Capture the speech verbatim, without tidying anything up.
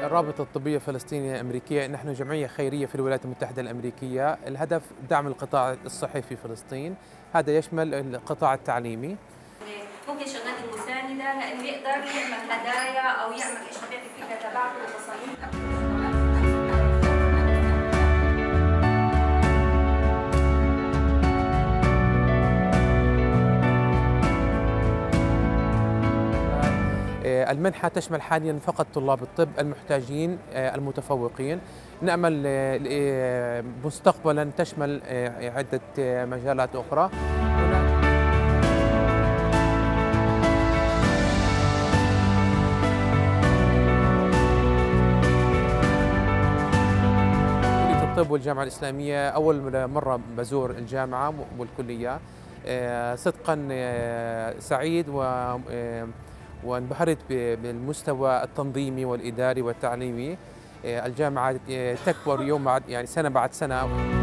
الرابطة الطبية الفلسطينية الأمريكية، نحن جمعية خيرية في الولايات المتحدة الأمريكية. الهدف دعم القطاع الصحي في فلسطين، هذا يشمل القطاع التعليمي. ممكن شغلات المساندة لأنه يقدر يعمل هدايا أو يعمل أشياء فيها تبعته وتصاميم. المنحة تشمل حاليا فقط طلاب الطب المحتاجين المتفوقين. نأمل مستقبلا تشمل عدة مجالات أخرى. كلية الطب والجامعة الإسلامية أول مرة بزور الجامعة والكلية، صدقا سعيد و وانبهرت بالمستوى التنظيمي والإداري والتعليمي. الجامعة تكبر يوم بعد يعني سنة بعد سنة.